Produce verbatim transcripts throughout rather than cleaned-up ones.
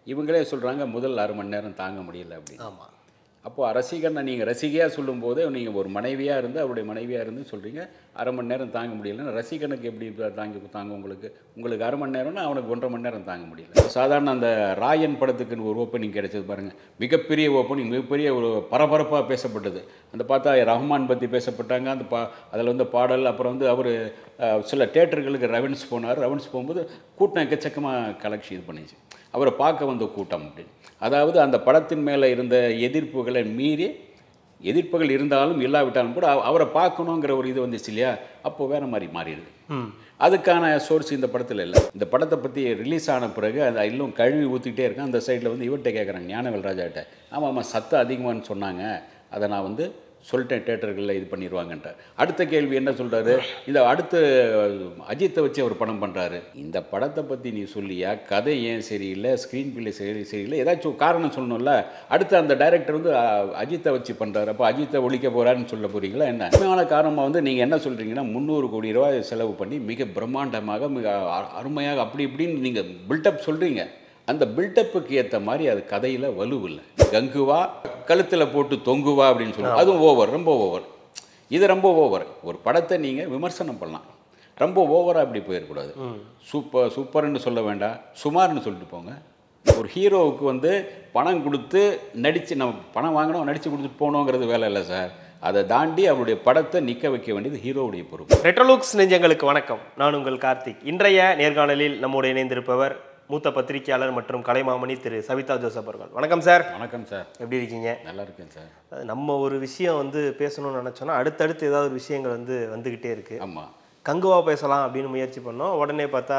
இவங்களே சொல்கிறாங்க முதல் அரை மணி நேரம் தாங்க முடியல அப்படின்னு. ஆமாம். அப்போது ரசிகனை நீங்கள் ரசிகையாக சொல்லும்போது நீங்கள் ஒரு மனைவியாக இருந்து அவருடைய மனைவியாக இருந்து சொல்கிறீங்க அரை மணி நேரம் தாங்க முடியலன்னு. ரசிகனுக்கு எப்படி தாங்கி தாங்க உங்களுக்கு உங்களுக்கு அரை மணி நேரம்னா அவனுக்கு ஒன்றரை மணி நேரம் தாங்க முடியல. சாதாரண அந்த ராயன் படத்துக்குன்னு ஒரு ஓப்பனிங் கிடைச்சது பாருங்கள், மிகப்பெரிய ஓப்பனிங், மிகப்பெரிய ஒரு பரபரப்பாக பேசப்பட்டது. அந்த பார்த்தா ரஹ்மான் பற்றி பேசப்பட்டாங்க. அந்த பா அதில் வந்து பாடல், அப்புறம் வந்து அவர் சில தேட்டர்களுக்கு ரெவன்ஸ் போனார். ரெவன்ஸ் போகும்போது கூட்டம் எக்கச்சக்கமாக கலெக்ஷன் இது பண்ணிச்சு, அவரை பார்க்க வந்த கூட்டம் அப்படின்னு. அதாவது அந்த படத்தின் மேலே இருந்த எதிர்ப்புகளை மீறி, எதிர்ப்புகள் இருந்தாலும் இல்லாவிட்டாலும் கூட அவரை பார்க்கணுங்கிற ஒரு இது வந்துச்சு இல்லையா, அப்போ வேறு மாதிரி மாறிடுது. அதுக்கான சோர்ஸ் இந்த படத்தில் இல்லை. இந்த படத்தை பற்றி ரிலீஸ் ஆன பிறகு அதை இன்னும் கழுவி ஊற்றிக்கிட்டே இருக்கேன். அந்த சைடில் வந்து இவர்கிட்ட கேட்குறாங்க, ஞானவேல் ராஜாட்ட. ஆமாம் ஆமாம் சத்தம் அதிகமானு சொன்னாங்க, அதை நான் வந்து சொல்லிட்டேன், தேட்டர்களில் இது பண்ணிடுவாங்கன்ட்ட. அடுத்த கேள்வி என்ன சொல்கிறாரு, இதை அடுத்து அஜித்தை வச்சு அவர் படம் பண்ணுறாரு. இந்த படத்தை பற்றி நீ சொல்லியா, கதை ஏன் சரியில்லை, ஸ்க்ரீன் பிள்ளை சரி சரியில்லை, ஏதாச்சும் காரணம் சொல்லணும்ல. அடுத்து அந்த டைரக்டர் வந்து அஜித்தை வச்சு பண்ணுறாரு, அப்போ அஜித்தை ஒழிக்க போகிறாருன்னு சொல்ல போகிறீங்களா என்ன? உண்மையான காரணமாக வந்து நீங்கள் என்ன சொல்கிறீங்கன்னா, முந்நூறு கோடி ரூபாய் செலவு பண்ணி மிக பிரம்மாண்டமாக மிக அருமையாக அப்படி இப்படின்னு நீங்கள் பில்டப் சொல்கிறீங்க. அந்த பில்டப்புக்கு ஏற்ற மாதிரி அது கதையில் வலுவில்லை. கங்குவா கழுத்தில் போட்டு தொங்குவா அப்படின்னு சொல்லுவோம், அதுவும் ஓவர், ரொம்ப ஓவர். இது ரொம்ப ஓவர். ஒரு படத்தை நீங்கள் விமர்சனம் பண்ணலாம், ரொம்ப ஓவராக அப்படி போயிடக்கூடாது. சூப்பர் சூப்பர்னு சொல்ல வேண்டாம், சுமார்னு சொல்லிட்டு போங்க. ஒரு ஹீரோவுக்கு வந்து பணம் கொடுத்து நடித்து, நம்ம பணம் வாங்கினோம் நடித்து கொடுத்துட்டு போகணுங்கிறது வேலை இல்லை சார். அதை தாண்டி அவருடைய படத்தை நிற்க வைக்க வேண்டியது ஹீரோவுடைய பொறுப்பு. ரெட்ரோலுக்ஸ் நெஞ்சங்களுக்கு வணக்கம், நான் உங்கள் கார்த்திக். இன்றைய நேர்காணலில் நம்மோடு இணைந்திருப்பவர் மூத்த பத்திரிகையாளர் மற்றும் கலைமாமணி திரு சவிதா ஜோசப் அவர்கள். வணக்கம் சார். வணக்கம் சார். எப்படி இருக்கீங்க? நல்லா இருக்கேன் சார். நம்ம ஒரு விஷயம் வந்து பேசணும்னு நினச்சோன்னா அடுத்தடுத்து ஏதாவது ஒரு விஷயங்கள் வந்து வந்துக்கிட்டே இருக்குது. ஆமாம். கங்குவா பேசலாம் அப்படின்னு முயற்சி பண்ணோம். உடனே பார்த்தா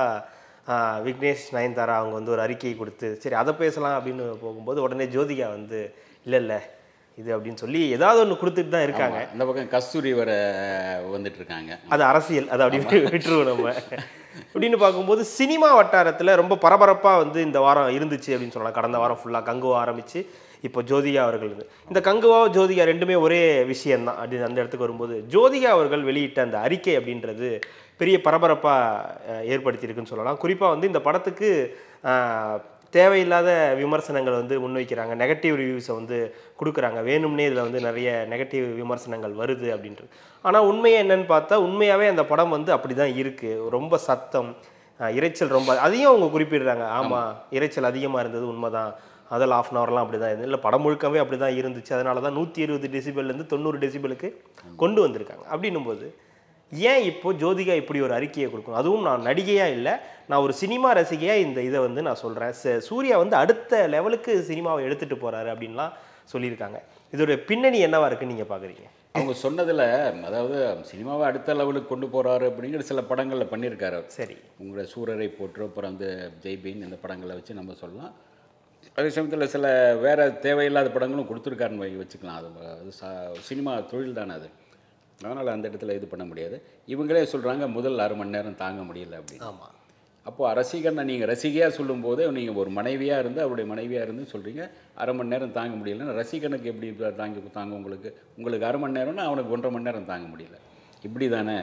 விக்னேஷ் நயன்தாரா அவங்க வந்து ஒரு அறிக்கையை கொடுத்து சரி அதை பேசலாம் அப்படின்னு போகும்போது உடனே ஜோதிகா வந்து இல்லை இல்லை இது அப்படின்னு சொல்லி ஏதாவது ஒன்று கொடுத்துட்டு தான் இருக்காங்க. இந்த பக்கம் கஸ்தூரி வர வந்துட்டு இருக்காங்க. அது அரசியல், அதை அப்படி விட்டுருவோம் நம்ம அப்படின்னு பார்க்கும்போது. சினிமா வட்டாரத்தில் ரொம்ப பரபரப்பாக வந்து இந்த வாரம் இருந்துச்சு அப்படின்னு சொல்லலாம். கடந்த வாரம் ஃபுல்லாக கங்குவா ஆரம்பித்து இப்போ ஜோதிகா அவர்கள் இருந்து இந்த கங்குவா ஜோதிகா ரெண்டுமே ஒரே விஷயந்தான் அப்படின்னு அந்த இடத்துக்கு வரும்போது, ஜோதிகா அவர்கள் வெளியிட்ட அந்த அறிக்கை அப்படின்றது பெரிய பரபரப்பாக ஏற்படுத்தியிருக்குன்னு சொல்லலாம். குறிப்பாக வந்து இந்த படத்துக்கு தேவையில்லாத விமர்சனங்கள் வந்து முன்வைக்கிறாங்க, நெகட்டிவ் ரிவ்யூஸை வந்து கொடுக்குறாங்க, வேணும்னே இதில் வந்து நிறைய நெகட்டிவ் விமர்சனங்கள் வருது அப்படின்றது. ஆனால் உண்மையை என்னன்னு பார்த்தா உண்மையாகவே அந்த படம் வந்து அப்படி தான் இருக்குது. ரொம்ப சத்தம், இறைச்சல் ரொம்ப, அதையும் அவங்க குறிப்பிடுறாங்க. ஆமாம் இறைச்சல் அதிகமாக இருந்தது உண்மைதான், அதில் ஆஃப் அன் ஹவர்லாம் அப்படி தான் இருந்தது, இல்லை படம் முழுக்கவே அப்படி தான் இருந்துச்சு, அதனால தான் நூற்றி இருபது டெசிபல்லேருந்து தொண்ணூறு டெசிபலுக்கு கொண்டு வந்திருக்காங்க. அப்படின்னும் போது ஏன் இப்போது ஜோதிகா இப்படி ஒரு அறிக்கையை கொடுக்கணும்? அதுவும் நான் நடிகையாக இல்லை, நான் ஒரு சினிமா ரசிகையாக இந்த இதை வந்து நான் சொல்கிறேன். சூர்யா வந்து அடுத்த லெவலுக்கு சினிமாவை எடுத்துகிட்டு போகிறாரு அப்படின்லாம் சொல்லியிருக்காங்க. இதோடைய பின்னணி என்னவா இருக்குன்னு நீங்கள் பார்க்குறீங்க? அவங்க சொன்னதில், அதாவது சினிமாவை அடுத்த லெவலுக்கு கொண்டு போகிறாரு அப்படிங்கிற சில படங்களில் பண்ணியிருக்காரு. சரி, உங்களோட சூரரை போற்று, அப்புறம் வந்து ஜெய்பீன், இந்த படங்களை வச்சு நம்ம சொல்லலாம். அதே சமயத்தில் சில வேறு தேவையில்லாத படங்களும் கொடுத்துருக்காருன்னு வச்சுக்கலாம். அது அது சினிமா தொழில் தானே அது, அதனால் அந்த இடத்துல இது பண்ண முடியாது. இவங்களே சொல்கிறாங்க முதல் அரை மணி நேரம் தாங்க முடியல அப்படின்னு. ஆமாம். அப்போது ரசிகனை நீங்கள் ரசிகையாக சொல்லும்போது நீங்கள் ஒரு மனைவியாக இருந்து அவருடைய மனைவியாக இருந்து சொல்கிறீங்க அரை மணி நேரம் தாங்க முடியலன்னு. ரசிகனுக்கு எப்படி தாங்கி தாங்க உங்களுக்கு உங்களுக்கு அரை மணி நேரம்னா அவனுக்கு ஒன்றரை மணி நேரம் தாங்க முடியல, இப்படி தானே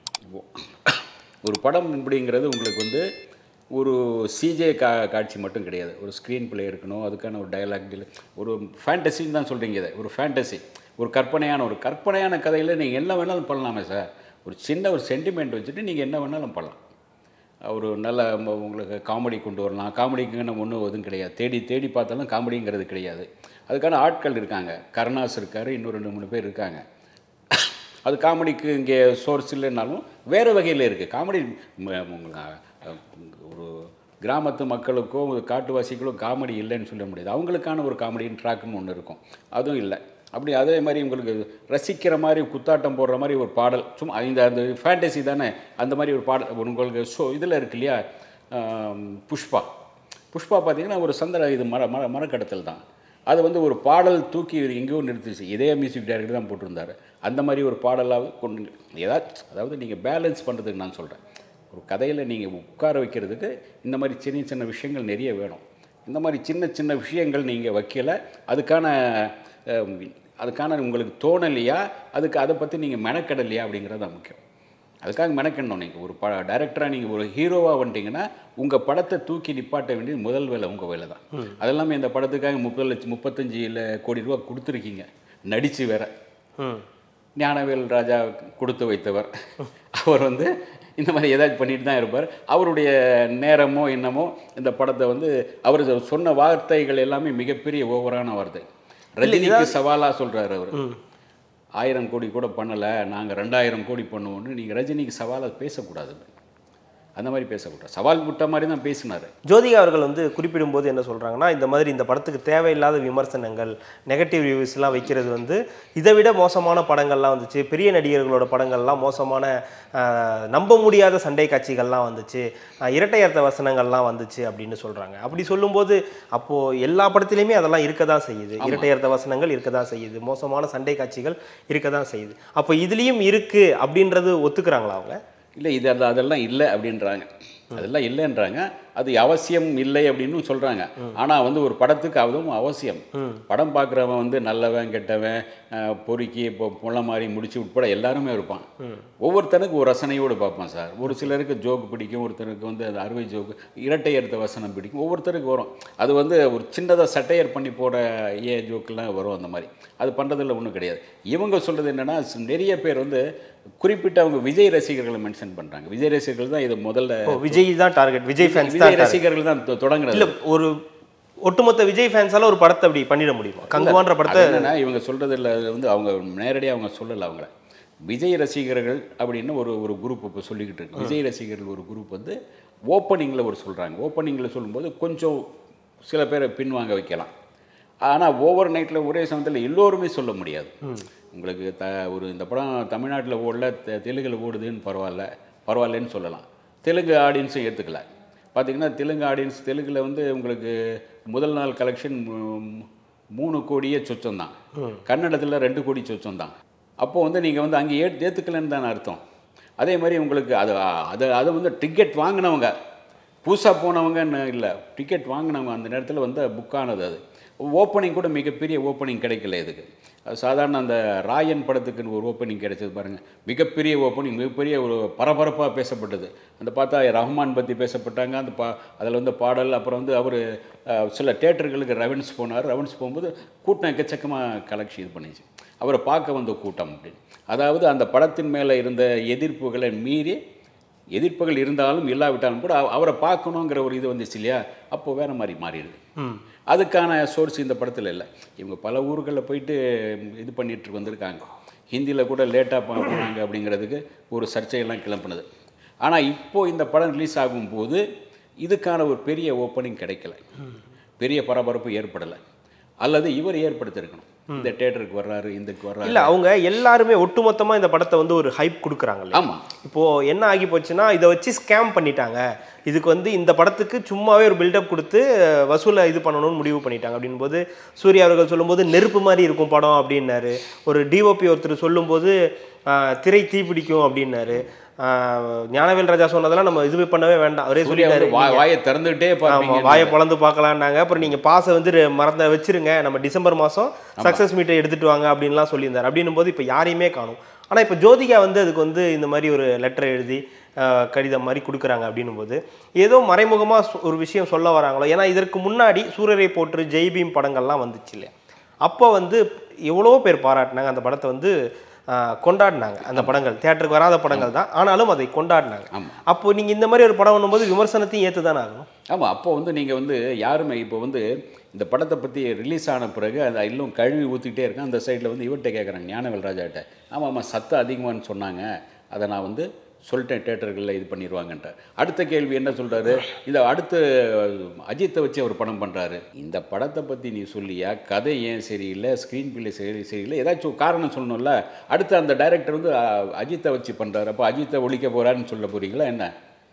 ஒரு படம். இப்படிங்கிறது உங்களுக்கு வந்து ஒரு சிஜே கா காட்சி மட்டும் கிடையாது, ஒரு ஸ்க்ரீன் பிளே இருக்கணும், அதுக்கான ஒரு டயலாக் டீல், ஒரு ஃபேண்டசின்னு தான் சொல்கிறீங்க. இதை ஒரு ஃபேண்டசி, ஒரு கற்பனையான ஒரு கற்பனையான கதையில் நீங்கள் என்ன வேணாலும் பண்ணலாமே சார். ஒரு சின்ன ஒரு சென்டிமெண்ட் வச்சுட்டு நீங்கள் என்ன வேணாலும் பண்ணலாம். ஒரு நல்ல உங்களுக்கு காமெடி கொண்டு வரலாம். காமெடிக்குன்னு ஒன்றும் எதுவும் கிடையாது, தேடி தேடி பார்த்தாலும் காமெடிங்கிறது கிடையாது. அதுக்கான ஆட்கள் இருக்காங்க, கருணாஸ் இருக்கார், இன்னும் ரெண்டு மூணு பேர் இருக்காங்க. அது காமெடிக்கு இங்கே சோர்ஸ் இல்லைன்னாலும் வேறு வகையில் இருக்குது காமெடி. ஒரு கிராமத்து மக்களுக்கோ காட்டுவாசிகளோ காமெடி இல்லைன்னு சொல்ல முடியாது. அவங்களுக்கான ஒரு காமெடின்னு ட்ராக்குன்னு ஒன்று இருக்கும், அதுவும் இல்லை. அப்படி அதே மாதிரி உங்களுக்கு ரசிக்கிற மாதிரி குத்தாட்டம் போடுற மாதிரி ஒரு பாடல், சும்மா இந்த அந்த ஃபேண்டசி தானே, அந்த மாதிரி ஒரு பாடல் உங்களுக்கு ஷோ இதில் இருக்கு இல்லையா. புஷ்பா புஷ்பா பார்த்தீங்கன்னா ஒரு சந்திர இது மர மர மரக்கடத்தல் தான். அது வந்து ஒரு பாடல் தூக்கி எங்கேயோ நிறுத்திச்சு, இதே மியூசிக் டைரக்டர் தான் போட்டிருந்தார். அந்த மாதிரி ஒரு பாடலாக கொண்டு ஏதாச்சும், அதாவது நீங்கள் பேலன்ஸ் பண்ணுறதுக்கு நான் சொல்கிறேன். ஒரு கதையில் நீங்கள் உட்கார வைக்கிறதுக்கு இந்த மாதிரி சின்ன சின்ன விஷயங்கள் நிறைய வேணும். இந்த மாதிரி சின்ன சின்ன விஷயங்கள் நீங்கள் வைக்கல, அதுக்கான அதுக்கான உங்களுக்கு தோணலையா, அதுக்கு அதை பற்றி நீங்கள் மெனக்கடலையா அப்படிங்கிறது தான் முக்கியம். அதுக்காக மெனக்கணும். நீங்கள் ஒரு ப டைரக்டராக நீங்கள் ஒரு ஹீரோவாக வந்துட்டிங்கன்னா உங்கள் படத்தை தூக்கி நிப்பாட்ட வேண்டியது முதல் வேலை உங்கள் வேலை தான். அதெல்லாமே இந்த படத்துக்காக முப்பது லட்சம் முப்பத்தஞ்சு கோடி ரூபா கொடுத்துருக்கீங்க, நடித்து வேற. ஞானவேல் ராஜா கொடுத்து வைத்தவர். அவர் வந்து இந்த மாதிரி ஏதாச்சும் பண்ணிட்டு தான் இருப்பார். அவருடைய நேரமோ என்னமோ இந்த படத்தை வந்து அவர் சொன்ன வார்த்தைகள் எல்லாமே மிகப்பெரிய ஓவரான வார்த்தை. ரஜினிக்கு சவாலாக சொல்கிறார் அவர். ஆயிரம் கோடி கூட பண்ணலை, நாங்கள் ரெண்டாயிரம் கோடி பண்ணுவோன்னு நீங்கள் ரஜினிக்கு சவாலாக பேசக்கூடாது. அந்த மாதிரி பேசக்கூடாது. சவால் விட்ட மாதிரி தான் பேசினார். ஜோதிகா அவர்கள் வந்து குறிப்பிடும்போது என்ன சொல்கிறாங்கன்னா, இந்த மாதிரி இந்த படத்துக்கு தேவையில்லாத விமர்சனங்கள், நெகட்டிவ் ரிவ்யூஸ்லாம் வைக்கிறது வந்து இதை விட மோசமான படங்கள்லாம் வந்துச்சு, பெரிய நடிகர்களோட படங்கள்லாம் மோசமான நம்ப முடியாத சண்டை காட்சிகள்லாம் வந்துச்சு, இரட்டை அர்த்த வசனங்கள்லாம் வந்துச்சு அப்படின்னு சொல்கிறாங்க. அப்படி சொல்லும்போது அப்போது எல்லா படத்துலையுமே அதெல்லாம் இருக்க தான் செய்யுது. இரட்டை அர்த்த வசனங்கள் இருக்க தான் செய்யுது, மோசமான சண்டை காட்சிகள் இருக்க தான் செய்யுது. அப்போ இதுலேயும் இருக்குது அப்படின்றது ஒத்துக்கிறாங்களா அவங்க? இல்லை, இது அது அதெல்லாம் இல்லை அப்படின்றாங்க. அதெல்லாம் இல்லைன்றாங்க. அது அவசியம் இல்லை அப்படின்னு சொல்கிறாங்க. ஆனால் வந்து ஒரு படத்துக்கு அதுவும் அவசியம். படம் பார்க்குறவன் வந்து நல்லவன் கெட்டவன் பொறுக்கி இப்போ முள்ள மாதிரி முடிச்சு உட்பட எல்லாருமே இருப்பான். ஒவ்வொருத்தனுக்கு ஒரு ரசனையோடு பார்ப்பான் சார். ஒரு சிலருக்கு ஜோக்கு பிடிக்கும், ஒருத்தருக்கு வந்து அது அறுவை ஜோக்கு இரட்டை எடுத்த வசனம் பிடிக்கும், ஒவ்வொருத்தருக்கு வரும். அது வந்து ஒரு சின்னதாக சட்டையர் பண்ணி போட ஏ ஜோக்கெல்லாம் வரும். அந்த மாதிரி அது பண்ணுறதில்ல ஒன்றும் கிடையாது. இவங்க சொல்கிறது என்னென்னா, நிறைய பேர் வந்து குறிப்பிட்ட அவங்க விஜய் ரசிகர்களை மென்ஷன் பண்ணுறாங்க. விஜய் ரசிகர்கள் தான் இது முதல்ல, விஜய் தான் டார்கெட், விஜய் ஃபேன்ஸ் தான், விஜய் ரசிகர்கள் தான் தொடங்குறது. இல்லை, ஒரு ஒட்டுமொத்த விஜய் ஃபேன்ஸால ஒரு படத்தை அப்படி பண்ணிட முடியுமா? கங்குவான்ற படத்தை என்னன்னா இவங்க சொல்கிறதில்ல வந்து அவங்க நேரடியாக அவங்க சொல்லலை. அவங்கள விஜய் ரசிகர்கள் அப்படின்னு ஒரு ஒரு குரூப் இப்போ சொல்லிக்கிட்டு இருக்கு. விஜய் ரசிகர்கள் ஒரு குரூப் வந்து ஓப்பனிங்கில் ஒரு சொல்கிறாங்க. ஓப்பனிங்கில் சொல்லும்போது கொஞ்சம் சில பேரை பின்வாங்க வைக்கலாம். ஆனால் ஓவர் நைட்டில் ஒரே சமயத்தில் எல்லோருமே சொல்ல முடியாது. உங்களுக்கு த ஒரு இந்த படம் தமிழ்நாட்டில் ஓடல, தெலுங்கில் ஓடுதுன்னு பரவாயில்ல பரவாயில்லன்னு சொல்லலாம். தெலுங்கு ஆடியன்ஸும் ஏற்றுக்கல. பார்த்திங்கன்னா தெலுங்கு ஆடியன்ஸ் தெலுங்கில் வந்து உங்களுக்கு முதல் நாள் கலெக்ஷன் மூணு கோடியே சொச்சம் தான். கன்னடத்தில் ரெண்டு கோடி சொச்சம் தான். அப்போது வந்து நீங்கள் வந்து அங்கே ஏ ஏற்றுக்கலன்னு தானே அர்த்தம். அதே மாதிரி உங்களுக்கு அது அது அதை வந்து டிக்கெட் வாங்கினவங்க, புதுசாக போனவங்கன்னு இல்லை, டிக்கெட் வாங்கினவங்க அந்த நேரத்தில் வந்து புக் ஆனது. அது ஓப்பனிங் கூட மிகப்பெரிய ஓப்பனிங் கிடைக்கல. இதுக்கு சாதாரண அந்த ராயன் படத்துக்குன்னு ஒரு ஓப்பனிங் கிடைச்சது பாருங்கள், மிகப்பெரிய ஓப்பனிங், மிகப்பெரிய ஒரு பரபரப்பாக பேசப்பட்டது. அந்த பார்த்தா ரஹ்மான் பற்றி பேசப்பட்டாங்க. அந்த பா அதில் வந்து பாடல், அப்புறம் வந்து அவர் சில தேட்டர்களுக்கு ரெவன்ஸ் போனார். ரெவன்ஸ் போகும்போது கூட்டம் எக்கச்சக்கமாக கலெக்ஷன் இது பண்ணிச்சு. அவரை பார்க்க வந்த கூட்டம் அப்படின்னு. அதாவது அந்த படத்தின் மேலே இருந்த எதிர்ப்புகளை மீறி, எதிர்ப்புகள் இருந்தாலும் இல்லாவிட்டாலும் கூட அவரை பார்க்கணுங்கிற ஒரு இது வந்துச்சு இல்லையா, அப்போது வேறு மாதிரி மாறிடுது. அதுக்கான சோர்ஸ் இந்த படத்தில் இல்லை. இவங்க பல ஊர்களில் போயிட்டு இது பண்ணிட்டு வந்திருக்காங்க. ஹிந்தியில் கூட லேட்டாக போனாங்க அப்படிங்கிறதுக்கு ஒரு சர்ச்சையெல்லாம் கிளம்பினது. ஆனால் இப்போது இந்த படம் ரிலீஸ் ஆகும்போது இதுக்கான ஒரு பெரிய ஓப்பனிங் கிடைக்கல, பெரிய பரபரப்பு ஏற்படலை. அல்லது இவர் ஏற்படுத்தியிருக்கணும், இந்த தேட்டருக்கு வர்றாரு, இந்தக்கு வர்றாரு. இல்லை, அவங்க எல்லாருமே ஒட்டுமொத்தமாக இந்த படத்தை வந்து ஒரு ஹைப் கொடுக்குறாங்க. ஆமாம். இப்போது என்ன ஆகி போச்சுன்னா, இதை வச்சு ஸ்கேம் பண்ணிட்டாங்க. இதுக்கு வந்து இந்த படத்துக்கு சும்மாவே ஒரு பில்டப் கொடுத்து வசூலை இது பண்ணணும்னு முடிவு பண்ணிட்டாங்க. அப்படின்போது சூர்யா அவர்கள் சொல்லும்போது நெருப்பு மாதிரி இருக்கும் படம் அப்படின்னாரு. ஒரு டிஓபி ஒருத்தர் சொல்லும்போது திரை தீ பிடிக்கும் அப்படின்னாரு. ஞானவேல் ராஜா சொன்னதெல்லாம் நம்ம இது பண்ணவே வேண்டாம், அவரே சொல்லிட்டாரு, வாயை திறந்துகிட்டே ஆமாம் வாயை பொழந்து பார்க்கலான்னாங்க. அப்புறம் நீங்கள் பாஸை வந்து மறந்த வச்சிருங்க, நம்ம டிசம்பர் மாதம் சக்ஸஸ் மீட்டை எடுத்துகிட்டு வாங்க அப்படின்லாம் சொல்லியிருந்தார். அப்படின்னும் போது இப்போ யாரையுமே காணும். ஆனால் இப்போ ஜோதிகா வந்து அதுக்கு வந்து இந்த மாதிரி ஒரு லெட்டர் எழுதி கடிதம் மாதிரி கொடுக்குறாங்க. அப்படின்னும் போது ஏதோ மறைமுகமாக ஒரு விஷயம் சொல்ல வராங்களோ. ஏன்னா இதற்கு முன்னாடி சூரரை போற்று, ஜெய்பீம் படங்கள்லாம் வந்துச்சு இல்லையா, அப்போ வந்து எவ்வளோ பேர் பாராட்டினாங்க அந்த படத்தை, வந்து கொண்டாடினாங்க. அந்த படங்கள் தியேட்டருக்கு வராத படங்கள் தான், ஆனாலும் அதை கொண்டாடினாங்க. அப்போ நீங்கள் இந்த மாதிரி ஒரு படம் பண்ணும்போது விமர்சனத்தையும் ஏற்று தானே ஆகணும். ஆமாம். அப்போ வந்து நீங்கள் வந்து யாருமே இப்போ வந்து இந்த படத்தை பற்றி ரிலீஸ் ஆன பிறகு அதை இன்னும் கழுவி ஊற்றிக்கிட்டே இருக்கேன். அந்த சைடில் வந்து இவர்கிட்ட கேட்குறாங்க, ஞானவேல் ராஜாட்ட. ஆமாம் ஆமாம் சத்தம் அதிகமானு சொன்னாங்க, அதை நான் வந்து சொல்லிட்டேன், தேட்டர்களில் இது பண்ணிடுவாங்கன்ட்டு. அடுத்த கேள்வி என்ன சொல்கிறாரு, இதை அடுத்து அஜித்தை வச்சு அவர் படம் பண்ணுறாரு. இந்த படத்தை பற்றி நீ சொல்லியா, கதை ஏன் சரியில்லை, ஸ்க்ரீன் பிள்ளை சரி சரியில்லை, ஏதாச்சும் காரணம் சொல்லணும்ல. அடுத்து அந்த டைரக்டர் வந்து அஜித்தை வச்சு பண்ணுறாரு, அப்போ அஜித்தை ஒழிக்க போகிறாருன்னு சொல்ல போகிறீங்களா என்ன?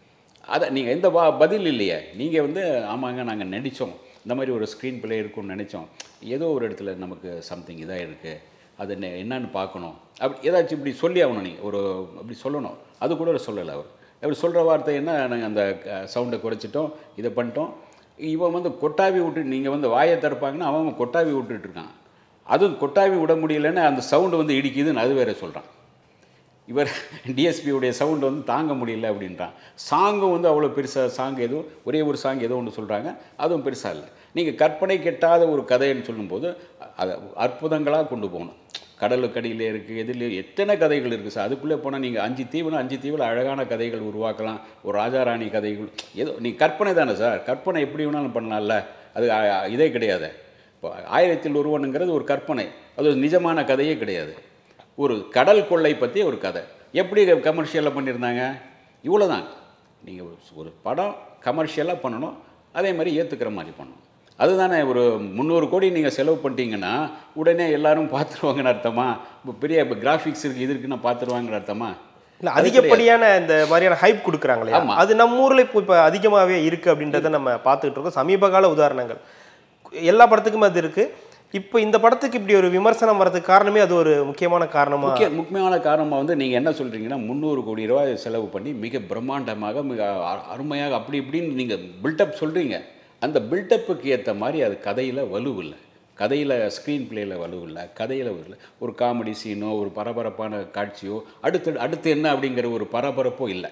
அதை நீங்கள் எந்த பா பதில் இல்லையே. நீங்கள் வந்து ஆமாங்க நாங்கள் நடித்தோம், இந்த மாதிரி ஒரு ஸ்க்ரீன் பிளே இருக்குன்னு நினச்சோம், ஏதோ ஒரு இடத்துல நமக்கு சம்திங் இதாக இருக்குது, அது என்ன என்னன்னு பார்க்கணும், அப்படி ஏதாச்சும் இப்படி சொல்லி ஆகணும். நீங்கள் ஒரு அப்படி சொல்லணும். அது கூட சொல்லலை அவர். அப்படி சொல்கிற வார்த்தை என்ன, நாங்கள் அந்த சவுண்டை குறைச்சிட்டோம், இதை பண்ணிட்டோம். இவன் வந்து கொட்டாவி விட்டு, நீங்கள் வந்து வாயை திறப்பாங்கன்னா அவன் கொட்டாவி விட்டுட்டுருக்கான். அதுவும் கொட்டாவி விட முடியலன்னு அந்த சவுண்டு வந்து இடிக்குதுன்னு அது வேறு சொல்கிறான். இவர் டிஎஸ்பியுடைய சவுண்டு வந்து தாங்க முடியல அப்படின்றான். சாங்கும் வந்து அவ்வளோ பெருசாக சாங் எதுவும் ஒரே ஒரு சாங் ஏதோ ஒன்று சொல்கிறாங்க, அதுவும் பெருசாக இல்லை. நீங்கள் கற்பனை கெட்டாத ஒரு கதைன்னு சொல்லும்போது அதை அற்புதங்களாக கொண்டு போகணும். கடலுக்கடியில் இருக்குது, எதில் எத்தனை கதைகள் இருக்குது சார். அதுக்குள்ளே போனால் நீங்கள் அஞ்சு தீவுனா அஞ்சு தீவில் அழகான கதைகள் உருவாக்கலாம். ஒரு ராஜாராணி கதைகள் ஏதோ நீ கற்பனை தானே சார், கற்பனை எப்படி வேணாலும் பண்ணலாம்ல. அது இதே கிடையாது. இப்போ ஆயிரத்தில் ஒருவனுங்கிறது ஒரு கற்பனை, அது ஒரு நிஜமான கதையே கிடையாது. ஒரு கடல் கொள்ளை பற்றி ஒரு கதை எப்படி கமர்ஷியலாக பண்ணியிருந்தாங்க, இவ்வளோ தான். நீங்கள் ஒரு படம் கமர்ஷியலாக பண்ணணும், அதே மாதிரி ஏற்றுக்கிற மாதிரி பண்ணணும். அதுதானே. ஒரு முந்நூறு கோடி நீங்கள் செலவு பண்ணிட்டீங்கன்னா உடனே எல்லாரும் பார்த்துருவாங்கன்னு அர்த்தமா? இப்போ பெரிய இப்போ கிராஃபிக்ஸ் இருக்குது இது இருக்குன்னா பார்த்துருவாங்கன்னு அர்த்தமா? இல்லை, அதிகப்படியான இந்த மாதிரியான ஹைப் கொடுக்குறாங்களே, அது நம்ம ஊரில் இப்போ இப்போ அதிகமாகவே இருக்குது அப்படின்றத நம்ம பார்த்துக்கிட்டு இருக்கோம். சமீப கால உதாரணங்கள் எல்லா படத்துக்குமே அது இருக்குது. இப்போ இந்த படத்துக்கு இப்படி ஒரு விமர்சனம் வர்றதுக்கு காரணமே அது ஒரு முக்கியமான காரணமாக முக்கிய முக்கியமான காரணமாக வந்து நீங்கள் என்ன சொல்கிறீங்கன்னா முந்நூறு கோடி ரூபாய் செலவு பண்ணி மிக பிரம்மாண்டமாக மிக அருமையாக அப்படி இப்படின்னு நீங்கள் பில்டப் சொல்கிறீங்க. அந்த பில்டப்புக்கு ஏற்ற மாதிரி அது கதையில் வலுவில்லை, கதையில் ஸ்க்ரீன் பிளேயில் வலுவில்லை, கதையில் இல்லை. ஒரு காமெடி சீனோ ஒரு பரபரப்பான காட்சியோ அடுத்து அடுத்து என்ன அப்படிங்கிற ஒரு பரபரப்போ இல்லை.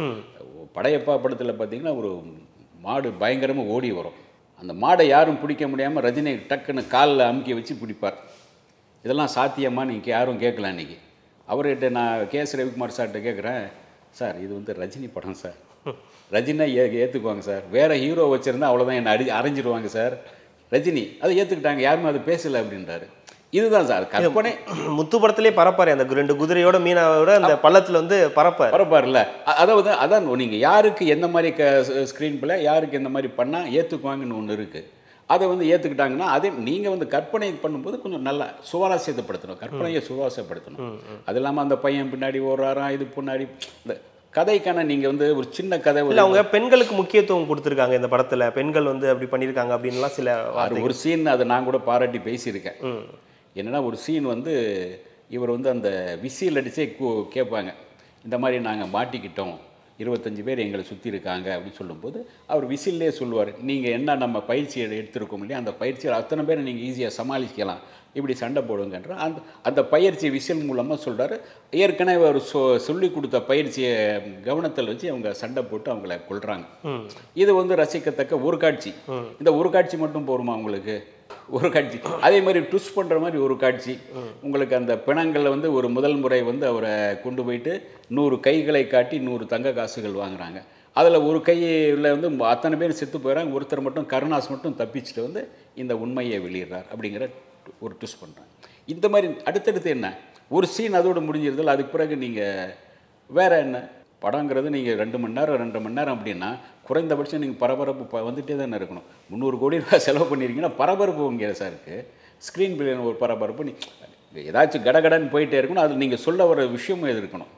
படையப்பா படத்தில் பார்த்தீங்கன்னா ஒரு மாடு பயங்கரமாக ஓடி வரும். அந்த மாடை யாரும் பிடிக்க முடியாமல் ரஜினி டக்குன்னு காலில் அமுக்கி வச்சு பிடிப்பார். இதெல்லாம் சாத்தியமாக நீங்கள் யாரும் கேட்கல. அன்றைக்கி அவர்கிட்ட நான் கே எஸ் ரவிக்குமார் சார்கிட்ட கேட்குறேன், சார் இது வந்து ரஜினி படம் சார், ரஜினா ஏ ஏற்றுக்குவாங்க சார், வேறு ஹீரோ வச்சுருந்தா அவ்வளோதான் என்னை அடி அரைஞ்சிடுவாங்க சார். ரஜினி அதை ஏற்றுக்கிட்டாங்க, யாருமே அது பேசலை அப்படின்றாரு. இதுதான் சார் கற்பனை. முத்து படத்திலே பரப்பாரு, அந்த ரெண்டு குதிரையோட மீனாவோட அந்த பள்ளத்தில் வந்து பரப்பார் பரப்பார்ல. அதாவது அதான் நீங்கள் யாருக்கு எந்த மாதிரி க ஸ்க்ரீன் பிளே யாருக்கு எந்த மாதிரி பண்ணால் ஏற்றுக்குவாங்கன்னு ஒன்று இருக்குது. அதை வந்து ஏற்றுக்கிட்டாங்கன்னா அதே நீங்கள் வந்து கற்பனை பண்ணும்போது கொஞ்சம் நல்லா சுவாரஸ்யத்தைப்படுத்தணும், கற்பனையை சுவாரஸ்யப்படுத்தணும். அது இல்லாமல் அந்த பையன் பின்னாடி ஓடுறாராம், இது பின்னாடி இந்த கதைக்கான நீங்கள் வந்து ஒரு சின்ன கதை இல்லை, அவங்க பெண்களுக்கு முக்கியத்துவம் கொடுத்துருக்காங்க இந்த படத்தில், பெண்கள் வந்து அப்படி பண்ணியிருக்காங்க அப்படின்லாம் சில ஒரு சீன் அதை நான் கூட பாராட்டி பேசியிருக்கேன். என்னென்னா ஒரு சீன் வந்து இவர் வந்து அந்த விசில் அடித்தே கேட்பாங்க, இந்த மாதிரி நாங்கள் மாட்டிக்கிட்டோம், இருபத்தஞ்சி பேர் எங்களை சுற்றி இருக்காங்க அப்படின்னு சொல்லும்போது அவர் விசில்லே சொல்லுவார், நீங்கள் என்ன நம்ம பயிற்சி எடுத்திருக்கோம் இல்லையா, அந்த பயிற்சியில் அத்தனை பேரை நீங்கள் ஈஸியாக சமாளிக்கலாம், இப்படி சண்டை போடுங்கன்ற அந்த அந்த பயிற்சி விசில் மூலமாக சொல்கிறாரு. ஏற்கனவே அவர் சொ சொல்லி கொடுத்த பயிற்சியை கவனத்தில் வச்சு அவங்க சண்டை போட்டு அவங்கள கொள்கிறாங்க. இது வந்து ரசிக்கத்தக்க ஒரு காட்சி. இந்த ஒரு காட்சி மட்டும் போருமா உங்களுக்கு? ஒரு காட்சி அதே மாதிரி ட்விஸ்ட் பண்ணுற மாதிரி ஒரு காட்சி உங்களுக்கு. அந்த பிணங்களில் வந்து ஒரு முதல் முறை வந்து அவரை கொண்டு போயிட்டு நூறு கைகளை காட்டி நூறு தங்க காசுகள் வாங்குறாங்க. அதில் ஒரு கையில் வந்து அத்தனை பேர் செத்து போயிடறாங்க, ஒருத்தர் மட்டும் கருணாஸ் மட்டும் தப்பிச்சுட்டு வந்து இந்த உண்மையை வெளியிடுறார் அப்படிங்கிற ஒரு ட்விஸ்ட் பண்ணுறாங்க. இந்த மாதிரி அடுத்தடுத்து என்ன ஒரு சீன் அதோடு முடிஞ்சிருந்தால் அதுக்கு பிறகு நீங்கள் வேறு என்ன படங்கிறது நீங்கள் ரெண்டு மணி நேரம் ரெண்டு மணி நேரம் அப்படின்னா குறைந்தபட்சம் நீங்கள் பரபரப்பு ப வந்துகிட்டே தானே இருக்கணும். முந்நூறு கோடி ரூபாய் செலவு பண்ணியிருக்கீங்கன்னா பரபரப்பு உங்க சார் இருக்குது. ஸ்க்ரீன் பிளேன்னு ஒரு பரபரப்பு நீ ஏதாச்சும் கடகடன்னு போயிட்டே இருக்கணும். அதில் நீங்கள் சொல்ல வர விஷயமும் எது இருக்கணும்.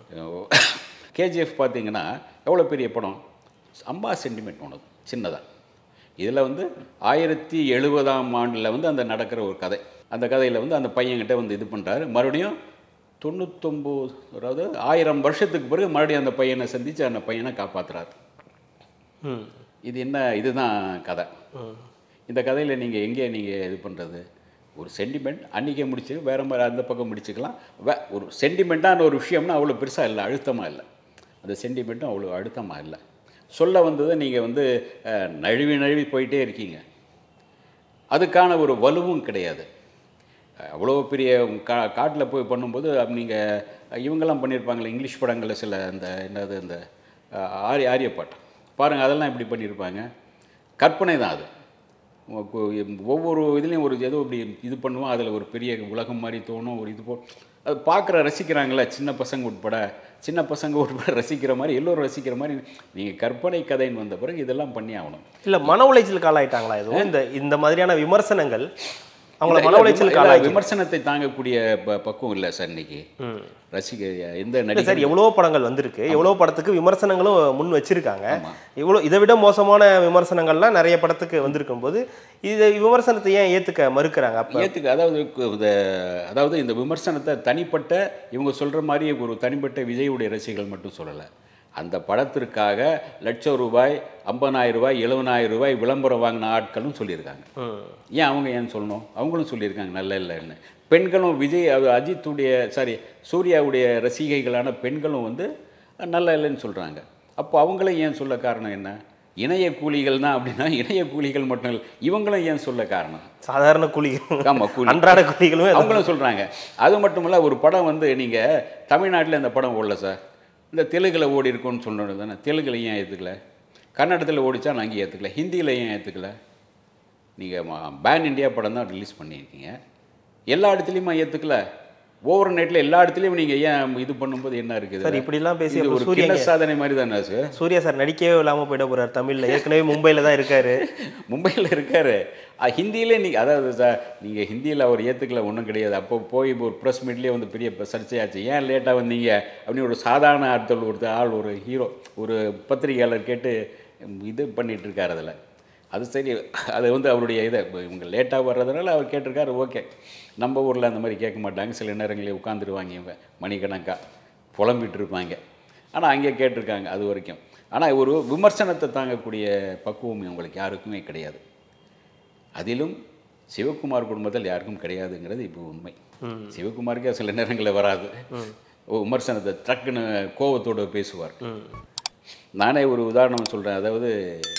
கேஜிஎஃப் பார்த்தீங்கன்னா எவ்வளோ பெரிய படம், ஐம்பது சென்டிமீட்டர் ஒன்று சின்னதாக. இதில் வந்து ஆயிரத்தி எழுபதாம் ஆண்டில் வந்து அந்த நடக்கிற ஒரு கதை. அந்த கதையில் வந்து அந்த பையன்கிட்ட வந்து இது பண்ணுறாரு, மறுபடியும் தொண்ணூத்தொம்பது அதாவது ஆயிரம் வருஷத்துக்கு பிறகு மறுபடியும் அந்த பையனை சந்தித்து அந்த பையனை காப்பாற்றுறாரு. இது என்ன, இதுதான் கதை. இந்த கதையில் நீங்கள் எங்கே நீங்கள் இது பண்ணுறது ஒரு சென்டிமெண்ட் அன்றைக்கே முடிச்சு வேறு மாதிரி அந்த பக்கம் முடிச்சுக்கலாம். வே ஒரு சென்டிமெண்ட்டான ஒரு விஷயம்னா அவ்வளோ பெருசாக இல்லை, அழுத்தமாக இல்லை. அந்த சென்டிமெண்ட்டும் அவ்வளோ அழுத்தமாக இல்லை. சொல்ல வந்ததை நீங்கள் வந்து நழுவி நழுவி போயிட்டே இருக்கீங்க. அதுக்கான ஒரு வலுவும் கிடையாது. அவ்வளோ பெரிய கா காட்டில் போய் பண்ணும்போது நீங்கள் இவங்கெல்லாம் பண்ணியிருப்பாங்களே இங்கிலீஷ் படங்களில் சில இந்த என்னது இந்த ஆரிய ஆரியப்பாட்டு பாருங்கள், அதெல்லாம் இப்படி பண்ணியிருப்பாங்க. கற்பனை தான் அது. ஒவ்வொரு இதுலேயும் ஒரு ஏதோ இப்படி இது பண்ணுவோம், அதில் ஒரு பெரிய உலகம் மாதிரி தோணும். ஒரு இது போ அது பார்க்குற ரசிக்கிறாங்களே சின்ன பசங்க உட்பட, சின்ன பசங்க உட்பட ரசிக்கிற மாதிரி எல்லோரும் ரசிக்கிற மாதிரி நீங்கள் கற்பனை கதைன்னு வந்த பிறகு இதெல்லாம் பண்ணி ஆகணும். இல்லை, மன உளைச்சலுக்கு ஆளாயிட்டாங்களா எதுவும் இந்த இந்த மாதிரியான விமர்சனங்கள் அவங்கள மன உளைச்சலுக்கு ஆளாகி விமர்சனத்தை தாங்கக்கூடிய பக்குவம் இல்லை சார் இன்னைக்கு ரசிக எந்த நடிகர். சார் எவ்வளோ படங்கள் வந்திருக்கு, எவ்வளோ படத்துக்கு விமர்சனங்களும் முன் வச்சிருக்காங்க. இவ்வளோ இதை விட மோசமான விமர்சனங்கள்லாம் நிறைய படத்துக்கு வந்திருக்கும் போது இதை விமர்சனத்தை ஏன் ஏற்றுக்க மறுக்கிறாங்க? அப்போ ஏற்றுக்க அதாவது அதாவது இந்த விமர்சனத்தை தனிப்பட்ட இவங்க சொல்கிற மாதிரி ஒரு தனிப்பட்ட விஜயுடைய ரசிகர்கள் மட்டும் சொல்லலை, அந்த படத்திற்காக லட்சம் ரூபாய் ஐம்பதாயிரம் ரூபாய் எழுபதாயிரம் ரூபாய் விளம்பரம் வாங்கின ஆட்களும் சொல்லியிருக்காங்க. ஏன் அவங்க ஏன் சொல்லணும்? அவங்களும் சொல்லியிருக்காங்க நல்ல இல்லைன்னு. பெண்களும் விஜய் அஜித்துடைய சாரி சூர்யாவுடைய ரசிகைகளான பெண்களும் வந்து நல்ல இல்லைன்னு சொல்கிறாங்க. அப்போ அவங்களும் ஏன் சொல்ல காரணம் என்ன? இணைய கூலிகள் தான் அப்படின்னா இணைய கூலிகள் மட்டும் இல்லை, இவங்களும் ஏன் சொல்ல காரணம்? சாதாரண கூலிகள், ஆமாம் கூலி, அன்றாட கூலிகளும் அவங்களும் சொல்கிறாங்க. அது மட்டும் இல்லை, ஒரு படம் வந்து நீங்கள் தமிழ்நாட்டில் இந்த படம் ஓடல சார், இந்த தெலுங்கில் ஓடி இருக்குன்னு சொன்னது தானே. தெலுங்கில் ஏன் ஏற்றுக்கல? கன்னடத்தில் ஓடிச்சா நான் அங்கேயும் ஏற்றுக்கல, ஹிந்தியில் ஏன் ஏற்றுக்கல? நீங்கள் பேன் இண்டியா படம் தான் ரிலீஸ் பண்ணியிருக்கீங்க, எல்லா இடத்துலையுமா ஏற்றுக்கல? ஓவர் நைட்டில் எல்லா இடத்துலையும் நீங்கள் ஏன் இது பண்ணும்போது என்ன இருக்குது சார்? இப்படிலாம் பேசி ஒரு கிண்ண சாதனை மாதிரி தானே சார். சூர்யா சார் நடிக்கவே இல்லாமல் போயிட போகிறார் தமிழில். ஏற்கனவே மும்பையில் தான் இருக்காரு. மும்பையில் இருக்காரு. ஹிந்தியிலே நீங்கள் அதாவது சார் நீங்கள் ஹிந்தியில் அவர் ஏற்றுக்கல ஒன்றும் கிடையாது. அப்போ போய் ஒரு ப்ரெஸ் மீட்லேயே வந்து பெரிய சர்ச்சையாச்சு. ஏன் லேட்டாக வந்தீங்க அப்படின்னு ஒரு சாதாரண ஆட்கள் ஒருத்தர் ஆள் ஒரு ஹீரோ ஒரு பத்திரிகையாளர் கேட்டு இது பண்ணிகிட்டு இருக்கார். அதில் அது சரி, அது வந்து அவருடைய இதை இவங்க லேட்டாக வர்றதுனால அவர் கேட்டிருக்காரு. ஓகே, நம்ம ஊரில் அந்த மாதிரி கேட்க மாட்டாங்க, சில நேரங்களே உட்காந்துருவாங்க இவங்க மணிக்கணக்காக புலம்பிட்டு இருப்பாங்க. ஆனால் அங்கே கேட்டிருக்காங்க அது வரைக்கும். ஆனால் ஒரு விமர்சனத்தை தாங்கக்கூடிய பக்குவம் இவங்களுக்கு யாருக்குமே கிடையாது. அதிலும் சிவகுமார் குடும்பத்தில் யாருக்கும் கிடையாதுங்கிறது இப்போ உண்மை. சிவகுமாருக்கே சில நேரங்களில் வராது விமர்சனத்தை, டக்குன்னு கோபத்தோடு பேசுவார். நானே ஒரு உதாரணம் சொல்கிறேன். அதாவது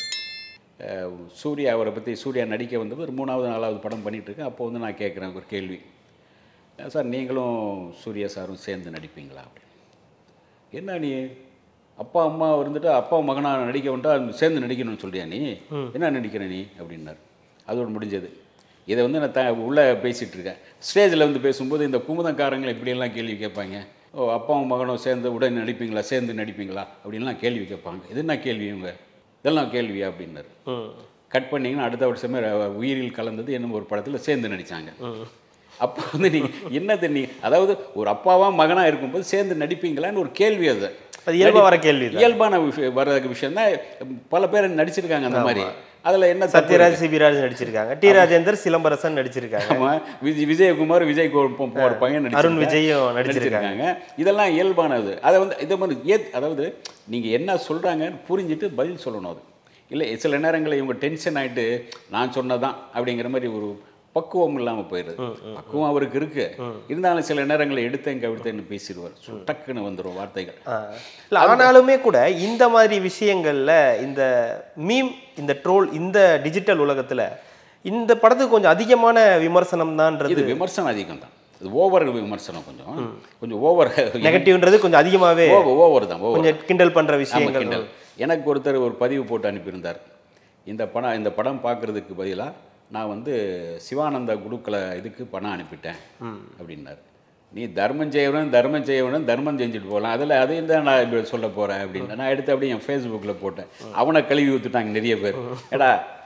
சூர்யா அவரை பற்றி சூர்யா நடிக்க வந்து ஒரு மூணாவது நாலாவது படம் பண்ணிகிட்ருக்கேன். அப்போ வந்து நான் கேட்குறேன் ஒரு கேள்வி, சார் நீங்களும் சூர்யா சாரும் சேர்ந்து நடிப்பீங்களா அப்படின்னு. என்ன நீ அப்பா அம்மா இருந்துட்டு அப்பா மகனாக நடிக்க வந்துட்டா சேர்ந்து நடிக்கணும்னு சொல்றியா நீ, என்ன நடிக்கிற நீ அப்படின்னார். அதோடு முடிஞ்சது. இதை வந்து நான் த உள்ளே பேசிகிட்டு இருக்கேன். ஸ்டேஜில் வந்து பேசும்போது இந்த குமுதக்காரங்களை இப்படியெல்லாம் கேள்வி கேட்பாங்க. ஓ அப்பாவும் மகனும் சேர்ந்து உடனே நடிப்பீங்களா, சேர்ந்து நடிப்பீங்களா அப்படின்லாம் கேள்வி கேட்பாங்க. இது என்ன கேள்வி இவங்க, இதெல்லாம் கேள்வியா அப்படின்னாரு. கட் பண்ணிங்கன்னா அடுத்த வருஷமே உயிரில் கலந்தது என்னும் ஒரு படத்தில் சேர்ந்து நடித்தாங்க. அப்போ வந்து நீங்கள் என்னது நீ அதாவது ஒரு அப்பாவா மகனாக இருக்கும்போது சேர்ந்து நடிப்பீங்களான்னு ஒரு கேள்வி. அது அது இயல்பாக வர கேள்வி, இயல்பான விஷயம் வர விஷயம் தான். பல பேர் நடிச்சிருக்காங்க அந்த மாதிரி. அதில் என்ன சத்யராஜ் சிபிராஜ் நடிச்சிருக்காங்க, டி ராஜேந்தர் சிலம்பரசன் நடிச்சிருக்காங்க, ஆமாம் விஜய் விஜயகுமார் விஜய் ஒரு பையன் அருண் விஜயும் நடிச்சிருக்காங்க. இதெல்லாம் இயல்பானது. அதை வந்து இதை மாதிரி ஏ அதாவது நீங்கள் என்ன சொல்கிறாங்கன்னு புரிஞ்சுட்டு பதில் சொல்லணும். அது இல்லை சில நேரங்களில் இவங்க டென்ஷன் ஆகிட்டு நான் சொன்னதான் அப்படிங்கிற மாதிரி ஒரு பக்குவம் இல்லாமல் போயிடுது. பக்குவம் அவருக்கு இருக்கு, இருந்தாலும் சில நேரங்களில் எடுத்தேங்க எடுத்தேன்னு பேசிடுவார், டக்குன்னு வந்துடும் வார்த்தைகள். இல்லை ஆனாலுமே கூட இந்த மாதிரி விஷயங்களில் இந்த மீம் இந்த ட்ரோல் இந்த டிஜிட்டல் உலகத்தில் இந்த படத்துக்கு கொஞ்சம் அதிகமான விமர்சனம் தான்ன்றது. இது விமர்சனம் அதிகம் தான், இது ஓவர் விமர்சனம், கொஞ்சம் கொஞ்சம் ஓவர் நெகட்டிவ்ன்றது கொஞ்சம் அதிகமாகவே ஓவர் தான், கொஞ்சம் கிண்டல் பண்ணுற விஷயங்கள். கிண்டல். எனக்கு ஒருத்தர் ஒரு பதிவு போட்டு அனுப்பியிருந்தார். இந்த படம் இந்த படம் பார்க்குறதுக்கு பதிலாக நான் வந்து சிவானந்தா குடுக்கலை இதுக்கு பணம் அனுப்பிட்டேன் அப்படின்னார். நீ தர்மம் செய்யணும் தர்மம் செய்யணும் தர்மம் செஞ்சுட்டு போகலாம், அதில் அதையும் தான் நான் இப்படி சொல்ல போகிறேன் அப்படின்னு நான் எடுத்து அப்படியே என் ஃபேஸ்புக்கில் போட்டேன். அவனை கழுவி ஊற்றுட்டாங்க நிறைய பேர். ஏடா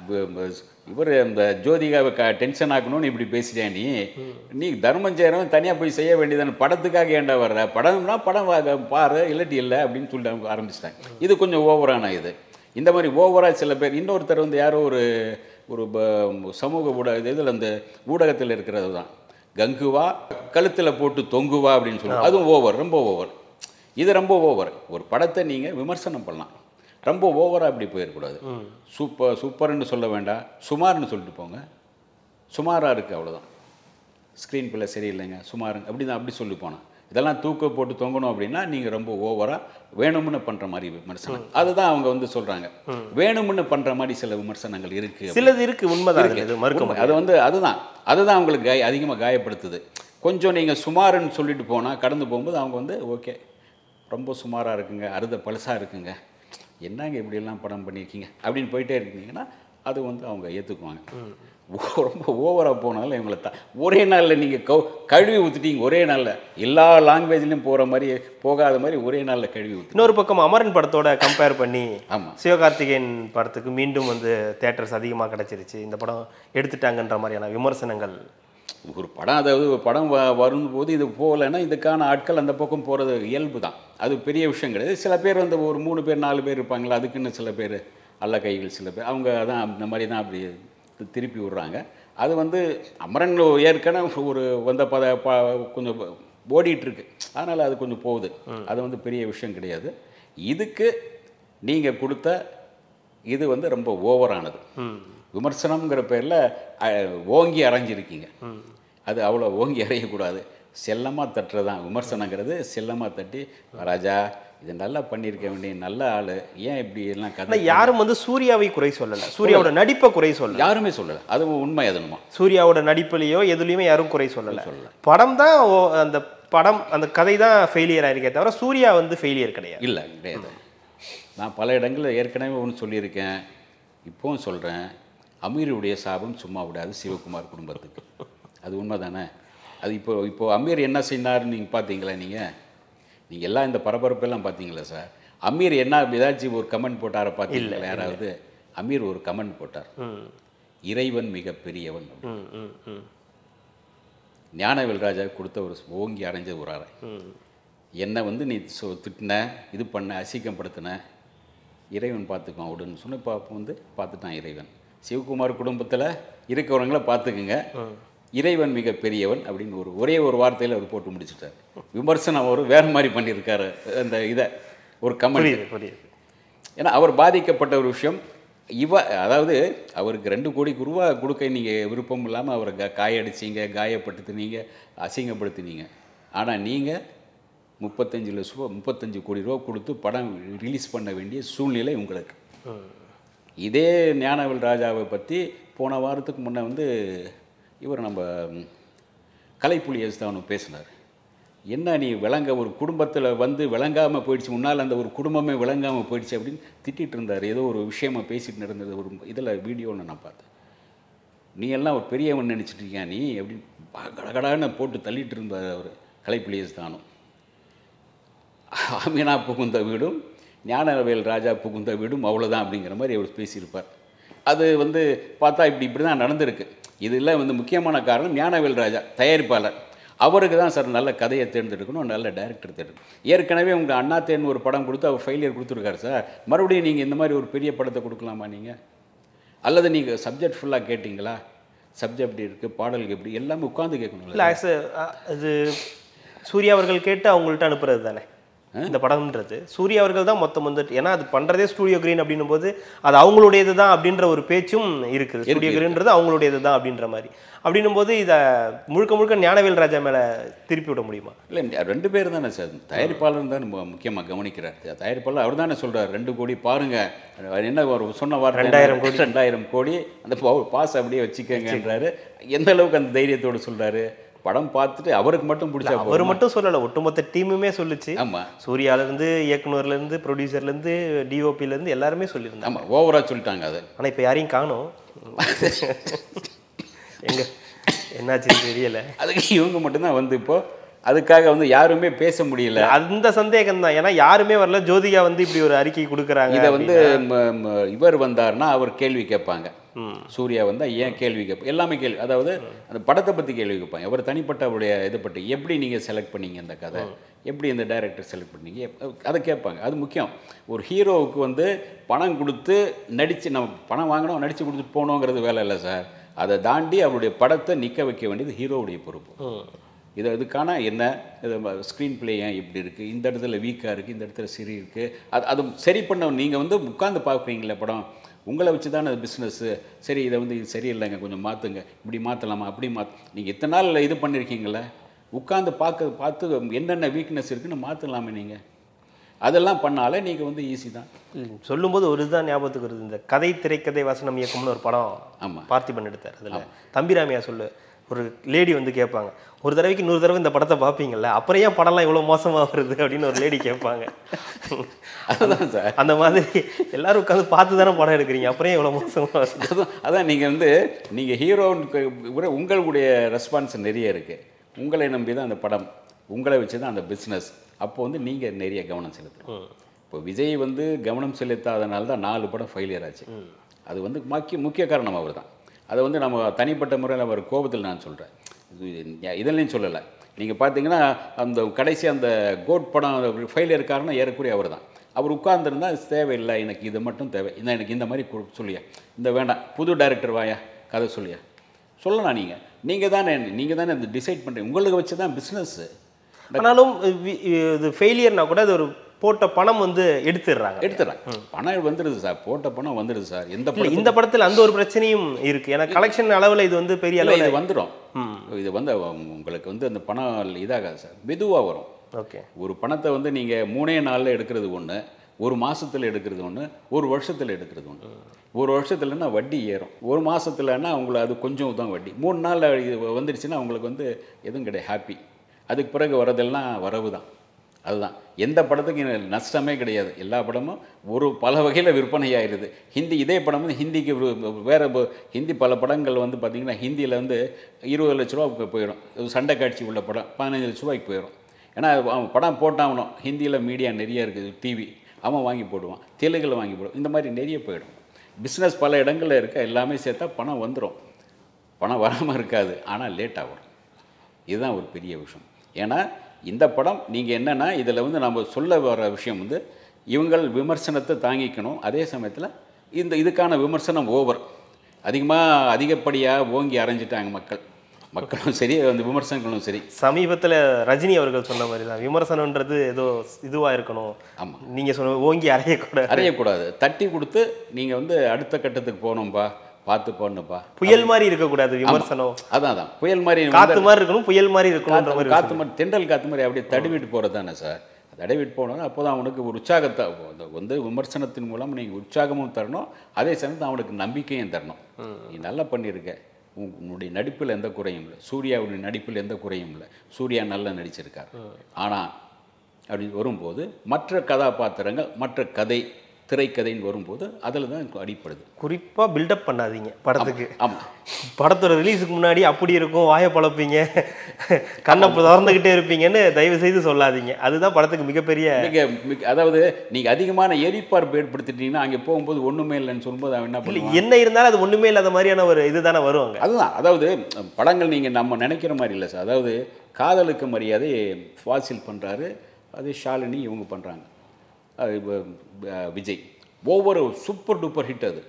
இவர் இந்த ஜோதிகாவை க டென்ஷன் ஆக்கணும்னு இப்படி பேசிட்டேன், நீ நீ தர்மம் செய்கிறவன் தனியாக போய் செய்ய வேண்டியதான, படத்துக்காக ஏண்டா வர்ற, படம்னா படம் பாரு இல்லாட்டி இல்லை அப்படின்னு சொல்லிட்டு ஆரம்பிச்சிட்டாங்க. இது கொஞ்சம் ஓவரான இது. இந்த மாதிரி ஓவராக சில பேர். இன்னொருத்தர் வந்து யாரோ ஒரு ஒரு சமூக ஊடக இதில் அந்த ஊடகத்தில் இருக்கிறது தான், கங்குவா கழுத்தில் போட்டு தொங்குவா அப்படின்னு சொல்லுவாங்க. அதுவும் ஓவர், ரொம்ப ஓவர். இது ரொம்ப ஓவர். ஒரு படத்தை நீங்கள் விமர்சனம் பண்ணலாம், ரொம்ப ஓவராக அப்படி போயிடக்கூடாது. சூப்பர் சூப்பர்னு சொல்ல வேண்டாம், சுமார்னு சொல்லிட்டு போங்க. சுமாராக இருக்குது அவ்வளோதான், ஸ்க்ரீன் பிள்ளை சரியில்லைங்க சுமார் அப்படி தான் அப்படி சொல்லி போனேன். இதெல்லாம் தூக்க போட்டு தொங்கணும் அப்படின்னா நீங்கள் ரொம்ப ஓவராக வேணும்னு பண்ணுற மாதிரி விமர்சனம். அதுதான் அவங்க வந்து சொல்கிறாங்க, வேணும்னு பண்ணுற மாதிரி சில விமர்சனங்கள் இருக்குது, சிலது இருக்குது, உண்மைதான். அது வந்து அதுதான் அதுதான் அவங்களுக்கு காய அதிகமாக காயப்படுத்துது. கொஞ்சம் நீங்கள் சுமாருன்னு சொல்லிட்டு போனால் கடந்து போகும்போது அவங்க வந்து ஓகே ரொம்ப சுமாராக இருக்குங்க, அறுத பழசாக இருக்குங்க, என்னங்க இப்படியெல்லாம் படம் பண்ணியிருக்கீங்க அப்படின்னு போயிட்டே இருக்கீங்கன்னா அது வந்து அவங்க ஏற்றுக்குவாங்க. ரொம்ப ஓவராக போனாலும் இவங்களை தான் ஒரே நாளில் நீங்கள் கவு கழுவி ஊற்றிட்டீங்க, ஒரே நாளில் எல்லா லாங்குவேஜ்லையும் போகிற மாதிரி போகாத மாதிரி ஒரே நாளில் கழுவி ஊற்றி. இன்னொரு பக்கம் அமரன் படத்தோட கம்பேர் பண்ணி ஆமாம் சிவகார்த்திகேயன் படத்துக்கு மீண்டும் வந்து தேட்டர்ஸ் அதிகமாக கிடச்சிருச்சு, இந்த படம் எடுத்துட்டாங்கன்ற மாதிரியான விமர்சனங்கள். ஒரு படம் அதாவது ஒரு படம் வ வரும்போது இது போகலைன்னா இதுக்கான ஆட்கள் அந்த பக்கம் போகிறது இயல்பு தான், அது பெரிய விஷயம் கிடையாது. சில பேர் வந்து ஒரு மூணு பேர் நாலு பேர் இருப்பாங்களா, அதுக்குன்னு சில பேர் அல்ல கைகள் சில பேர் அவங்க தான் அந்த மாதிரி தான் அப்படி திருப்பி விடுறாங்க. அது வந்து அமரன் ஏற்கனவே ஒரு வந்த பத ப கொஞ்சம் ஓடிட்டுருக்கு, அதனால் அது கொஞ்சம் போகுது, அது வந்து பெரிய விஷயம் கிடையாது. இதுக்கு நீங்கள் கொடுத்த இது வந்து ரொம்ப ஓவரானது. விமர்சனம்ங்கிற பேரில் ஓங்கி அரைஞ்சிருக்கீங்க. அது அவ்வளோ ஓங்கி அறையக்கூடாது. செல்லமாக தட்டுறதான் விமர்சனங்கிறது. செல்லமாக தட்டி ராஜா இது நல்லா பண்ணியிருக்க வேண்டிய நல்ல ஆள், ஏன் இப்படி எல்லாம் கதை. யாரும் வந்து சூர்யாவை குறை சொல்லலை, சூர்யாவோட நடிப்பை குறை சொல்லலை, யாருமே சொல்லலை. அது உண்மை. அதுமா சூர்யாவோட நடிப்புலையோ எதுலையுமே யாரும் குறை சொல்லலை. படம் தான் அந்த படம் அந்த கதை தான் ஃபெயிலியர் ஆயிருக்கே தவிர சூர்யா வந்து ஃபெயிலியர் கிடையாது. இல்லை கிடையாது. நான் பல இடங்களில் ஏற்கனவே ஒன்று சொல்லியிருக்கேன், இப்போவும் சொல்கிறேன். அமீருடைய சாபம் சும்மா விடாது சிவகுமார் குடும்பத்துக்கு. அது உண்மை தானே? அது இப்போ இப்போது அமீர் என்ன செய்யினார்னு நீங்கள் பார்த்தீங்களா? நீங்கள் நீங்கள் எல்லாம் இந்த பரபரப்பெல்லாம் பார்த்தீங்களா சார்? அமீர் என்ன ஏதாச்சும் ஒரு கமெண்ட் போட்டார பார்த்தீங்களா? யாராவது அமீர் ஒரு கமெண்ட் போட்டார், இறைவன் மிக பெரியவன். ஞானவேல் ராஜா கொடுத்த ஒரு ஓங்கி அரைஞ்ச ஒரு அறை. என்னை வந்து நீ சொ திட்டின, இது பண்ண, அசிங்கப்படுத்தின, இறைவன் பார்த்துக்குவான் அப்படின்னு சொன்ன. இப்போ வந்து பார்த்துட்டான் இறைவன். சிவகுமார் குடும்பத்தில் இருக்கிறவங்கள பார்த்துக்குங்க, இறைவன் மிக பெரியவன் அப்படின்னு ஒரு ஒரே ஒரு வார்த்தையில் அவர் போட்டு முடிச்சுட்டார். விமர்சனம் அவர் வேறு மாதிரி பண்ணியிருக்காரு அந்த இதை ஒரு கமெண்ட். ஏன்னா அவர் பாதிக்கப்பட்ட ஒரு விஷயம் இவ, அதாவது அவருக்கு ரெண்டு கோடி ரூபா கொடுக்க நீங்கள் விருப்பம் இல்லாமல் அவரை க காயடிச்சிங்க, காயப்படுத்தினீங்க, அசிங்கப்படுத்தினீங்க. ஆனால் நீங்கள் முப்பத்தஞ்சு லட்ச ரூபா முப்பத்தஞ்சு கோடி ரூபா கொடுத்து படம் ரிலீஸ் பண்ண வேண்டிய சூழ்நிலை உங்களுக்கு. இதே ஞானவேல் ராஜாவை பற்றி போன வாரத்துக்கு முன்னே வந்து இவர் நம்ம கலைப்புலி எஸ்தானு பேசினார். என்ன நீ விளங்க ஒரு குடும்பத்தில் வந்து விளங்காமல் போயிடுச்சு, முன்னால் அந்த ஒரு குடும்பமே விளங்காமல் போயிடுச்சு அப்படின்னு திட்டிகிட்டு இருந்தார். ஏதோ ஒரு விஷயமா பேசிகிட்டு நடந்தது ஒரு இதில் வீடியோன்னு நான் பார்த்தேன். நீ எல்லாம் ஒரு பெரியவன் நினச்சிட்டு இருக்கியா நீ அப்படின்னு கடகடான்னு போட்டு தள்ளிட்டு இருந்தார் அவர் கலைப்புலி எஸ்தானும். ஆமினா புகுந்த வீடும் ஞானவேல் ராஜா புகுந்த வீடும் அவ்வளோதான் அப்படிங்கிற மாதிரி அவர் பேசியிருப்பார். அது வந்து பார்த்தா இப்படி இப்படி தான் நடந்திருக்கு. இதில் வந்து முக்கியமான காரணம் ஞானவேல் ராஜா தயாரிப்பாளர். அவருக்கு தான் சார் நல்ல கதையை தேர்ந்தெடுக்கணும், நல்ல டைரக்டர் தேர்ந்தெடுக்கணும். ஏற்கனவே உங்கள் அண்ணா தேன் ஒரு படம் கொடுத்து அவர் ஃபெயிலியர் கொடுத்துருக்காரு சார். மறுபடியும் நீங்கள் இந்த மாதிரி ஒரு பெரிய படத்தை கொடுக்கலாமா நீங்கள்? அல்லது நீங்கள் சப்ஜெக்ட் ஃபுல்லாக கேட்டிங்களா? சப்ஜெக்ட் எப்படி இருக்குது, பாடலுக்கு எப்படி, எல்லாமே உட்காந்து கேட்கணும். இல்லை அது சூர்யா அவர்கள் கேட்டு அவங்கள்ட்ட அனுப்புறது தானே இந்த படம்ன்றது. சூர்யா அவர்கள் தான் மொத்தம் வந்துட்டு, ஏன்னா அது பண்ணுறதே ஸ்டூடியோ கிரீன் அப்படின்னும் போது அது அவங்களுடையது தான் அப்படின்ற ஒரு பேச்சும் இருக்குது. ஸ்டூடியோ கிரீன்றது அவங்களுடையது தான் அப்படின்ற மாதிரி. அப்படின்னும் போது இதை முழுக்க முழுக்க ஞானவேல் ராஜா மேலே திருப்பி விட முடியுமா? இல்லை, ரெண்டு பேர் தானே சார். தயாரிப்பாளர் தான் முக்கியமாக கவனிக்கிறார். தயாரிப்பாளர் அவர் தானே சொல்கிறார் ரெண்டு கோடி பாருங்கள், என்ன ஒரு சொன்ன வார்த்தை ரெண்டாயிரம் கோடி ரெண்டாயிரம் கோடி அந்த பாஸ் அப்படியே வச்சுக்கங்கன்றாரு. எந்த அளவுக்கு அந்த தைரியத்தோடு சொல்கிறாரு? படம் பார்த்துட்டு அவருக்கு மட்டும் பிடிச்சா, அவர் மட்டும் சொல்லலை, ஒட்டுமொத்த டீமுமே சொல்லிச்சு. ஆமாம், சூர்யாவிலேருந்து இயக்குனர்லேருந்து ப்ரொடியூசர்லேருந்து டிஓபிலேருந்து எல்லாருமே சொல்லியிருந்தாங்க. ஆமாம், ஓவராக சொல்லிட்டாங்க அது. ஆனால் இப்போ யாரையும் காணோம். எங்க என்னாச்சுன்னு தெரியலை. அதுக்கு இவங்க மட்டும்தான் வந்து இப்போ அதுக்காக வந்து யாருமே பேச முடியல. அந்த சந்தேகம் தான். ஏன்னா யாருமே வரல, ஜோதிகா வந்து இப்படி ஒரு அறிக்கை கொடுக்குறாங்க. இதை வந்து இவர் வந்தார்னா அவர் கேள்வி கேட்பாங்க. சூர்யா வந்தால் ஏன் கேள்வி கேட்போம், எல்லாமே கேள்வி. அதாவது அந்த படத்தை பற்றி கேள்வி கேட்பாங்க. அவர் தனிப்பட்ட அவருடைய இதை பற்றி எப்படி நீங்கள் செலக்ட் பண்ணீங்க, இந்த கதை எப்படி இந்த டைரக்டர் செலக்ட் பண்ணீங்க, அதை கேட்பாங்க. அது முக்கியம். ஒரு ஹீரோவுக்கு வந்து பணம் கொடுத்து நடித்து நம்ம பணம் வாங்கினோம் நடித்து கொடுத்துட்டு போனோங்கிறது வேலை இல்லை சார். அதை தாண்டி அவருடைய படத்தை நிற்க வைக்க வேண்டியது ஹீரோவுடைய பொறுப்பு. இதை இதுக்கான என்ன இது ஸ்க்ரீன் பிளே ஏன் இப்படி இருக்குது, இந்த இடத்துல வீக்காக இருக்குது, இந்த இடத்துல சரி இருக்குது, அது அது சரி பண்ண நீங்கள் வந்து உட்காந்து பார்க்குறீங்களே படம், உங்களை வச்சு தானே அது பிஸ்னஸ்ஸு. சரி இதை வந்து இது சரியில்லைங்க, கொஞ்சம் மாற்றுங்க, இப்படி மாற்றலாமா, அப்படி மாற்ற நீங்கள் இத்தனை நாள் இது பண்ணியிருக்கீங்களே, உட்காந்து பார்க்க பார்த்து என்னென்ன வீக்னஸ் இருக்குன்னு மாற்றலாமே நீங்கள். அதெல்லாம் பண்ணாலே நீங்கள் வந்து ஈஸி தான். சொல்லும்போது ஒரு இதுதான் ஞாபகத்துக்கு வருது, இந்த கதை திரைக்கதை வசனம் இயக்கம்னு ஒரு படம். ஆமாம், பார்த்திபன் எடுத்தார். அதில் தம்பிராமையா சொல்லு ஒரு லேடி வந்து கேட்பாங்க, ஒரு தடவைக்கு நூறு தடவை இந்த படத்தை பார்ப்பீங்கள்ல, அப்புறம் ஏன் படம்லாம் இவ்வளோ மோசமாக வருது அப்படின்னு ஒரு லேடி கேட்பாங்க. அதுதான் சார், அந்த மாதிரி எல்லாரும் உட்காந்து பார்த்து தானே படம் எடுக்கிறீங்க, அப்புறம் ஏன் இவ்வளோ மோசமாக வருது. அதுதான் அதான் நீங்கள் வந்து நீங்கள் ஹீரோனுக்கு உங்களுடைய ரெஸ்பான்ஸ் நிறைய இருக்குது. உங்களை நம்பி தான் அந்த படம், உங்களை வச்சு தான் அந்த பிஸ்னஸ். அப்போ வந்து நீங்கள் நிறைய கவனம் செலுத்தணும். இப்போ விஜய் வந்து கவனம் செலுத்தாதனால தான் நாலு படம் ஃபெயிலியர் ஆச்சு. அது வந்து முக்கிய முக்கிய காரணம் அவர் தான். அதை வந்து நம்ம தனிப்பட்ட முறையில் அவர் கோபத்தில் நான் சொல்கிறேன், இதெல்லாம் சொல்லலை. நீங்கள் பார்த்தீங்கன்னா அந்த கடைசி அந்த கோட் படம் ஃபெயிலியர் காரணம் ஏறக்குறைய அவர் தான். அவர் உட்கார்ந்துருந்தால் அது தேவையில்லை, எனக்கு இது மட்டும் தேவை, இந்த எனக்கு இந்த மாதிரி சொல்லியா, இந்த வேண்டாம், புது டைரக்டர் வாயா கதை சொல்லியா சொல்லலாம். நீங்கள் நீங்கள் தானே நீங்கள் தானே இந்த டிசைட் பண்ணுறீங்க, உங்களுக்கு வச்சு தான் பிஸ்னஸ்ஸு. ஆனாலும் இது ஃபெயிலியர்னா கூட அது ஒரு போட்ட பணம் வந்து எடுத்துடுறாங்க. எடுத்துடுறாங்க. பணம் வந்துடுது சார், போட்ட பணம் வந்துடுது சார். எந்த இல்லை, இந்த படத்தில் அந்த ஒரு பிரச்சனையும் இருக்கு. ஏன்னா கலெக்ஷன் அளவில் இது வந்து பெரிய அளவில் இது வந்துடும். இது வந்து உங்களுக்கு வந்து அந்த பணம் இதாகாது சார், மெதுவாக வரும். ஓகே, ஒரு பணத்தை வந்து நீங்கள் மூணே நாளில் எடுக்கிறது ஒன்று, ஒரு மாதத்தில் எடுக்கிறது ஒன்று, ஒரு வருஷத்தில் எடுக்கிறது ஒன்று. ஒரு வருஷத்துலன்னா வட்டி ஏறும், ஒரு மாதத்துலன்னா அவங்களுக்கு அது கொஞ்சம் தான் வட்டி. மூணு நாளில் இது வந்துடுச்சுன்னா அவங்களுக்கு வந்து எதுவும் கிடையாது, ஹாப்பி. அதுக்கு பிறகு வரதெல்லாம் வரவு தான். அதுதான் எந்த படத்துக்கு நஷ்டமே கிடையாது. எல்லா படமும் ஒரு பல வகையில் விற்பனை ஆயிடுது. ஹிந்தி இதே படம் வந்து ஹிந்திக்கு வேறு ஹிந்தி பல படங்கள் வந்து பார்த்திங்கன்னா ஹிந்தியில் வந்து இருபது லட்ச ரூபா போயிடும். சண்டை காட்சி உள்ள படம் பதினஞ்சு லட்ச ரூபாய்க்கு போயிடும். ஏன்னா அவன் படம் போட்டாகணும். ஹிந்தியில் மீடியா நிறைய இருக்குது, டிவி அவன் வாங்கி போடுவான், தெலுங்கில் வாங்கி போடுவான், இந்த மாதிரி நிறைய போயிடும். பிஸ்னஸ் பல இடங்களில் இருக்க எல்லாமே சேர்த்தா பணம் வந்துடும். பணம் வராமல் இருக்காது, ஆனால் லேட்டாக வரும். இதுதான் ஒரு பெரிய விஷயம். ஏன்னா இந்த படம் நீங்கள் என்னென்னா இதில் வந்து நம்ம சொல்ல வர விஷயம் வந்து இவங்கள் விமர்சனத்தை தாங்கிக்கணும். அதே சமயத்தில் இந்த இதுக்கான விமர்சனம் ஓவர் அதிகமாக அதிகப்படியாக ஓங்கி அரைஞ்சிட்டாங்க மக்கள். மக்களும் சரி, அந்த விமர்சனங்களும் சரி. சமீபத்தில் ரஜினி அவர்கள் சொன்ன மாதிரி தான் விமர்சனன்றது ஏதோ இதுவாக இருக்கணும். ஆமாம், நீங்கள் சொன்ன ஓங்கி அறையக்கூடாது அறையக்கூடாது தட்டி கொடுத்து நீங்கள் வந்து அடுத்த கட்டத்துக்கு போகணும்பா, பார்த்து போடணுப்பா. புயல் மாதிரி இருக்கக்கூடாது விமர்சனம். அதான் அதான் புயல் மாதிரி, காற்று மாதிரி இருக்கணும், புயல் மாதிரி இருக்கணும். காற்று மாதிரி, தென்றல் காற்று மாதிரி அப்படியே தடவிட்டு போகிறது தானே சார். தடவிட்டு போனோன்னா அப்போ தான் அவனுக்கு ஒரு உற்சாகத்தை வந்து விமர்சனத்தின் மூலம் நீங்கள் உற்சாகமும் தரணும், அதே சமயத்தில் அவனுக்கு நம்பிக்கையும் தரணும். நீ நல்லா பண்ணியிருக்க, உன்னுடைய நடிப்பில் எந்த குறையும் இல்லை, சூர்யாவுடைய நடிப்பில் எந்த குறையும் இல்லை, சூர்யா நல்லா நடிச்சிருக்கார். ஆனால் அப்படி வரும்போது மற்ற கதாபாத்திரங்கள், மற்ற கதை, திரைக்கதைன்னு வரும்போது அதில் தான் அடிப்படுது. குறிப்பாக பில்டப் பண்ணாதீங்க படத்துக்கு. ஆமாம், படத்தோட ரிலீஸுக்கு முன்னாடி அப்படி இருக்கும், வாயை பழப்பீங்க, கண்ணை திறந்துக்கிட்டே இருப்பீங்கன்னு தயவு செய்து சொல்லாதீங்க. அதுதான் படத்துக்கு மிகப்பெரிய மிக அதாவது நீங்கள் அதிகமான எரிப்பார்ப்பு ஏற்படுத்திட்டீங்கன்னா அங்கே போகும்போது ஒன்றுமே இல்லைன்னு சொல்லும்போது அவன் என்ன பண்ணுவான், என்ன இருந்தாலும் அது ஒன்றுமே இல்லாத மாதிரியான ஒரு இது தானே வருவாங்க. அதுதான் அதாவது படங்கள் நீங்கள் நம்ம நினைக்கிற மாதிரி இல்லை சார். அதாவது காதலுக்கு மரியாதை ஃபாசில் பண்ணுறாரு, அது ஷாலினி இவங்க பண்ணுறாங்க, விஜய். ஒவ்வொரு சூப்பர் டூப்பர் ஹிட். அது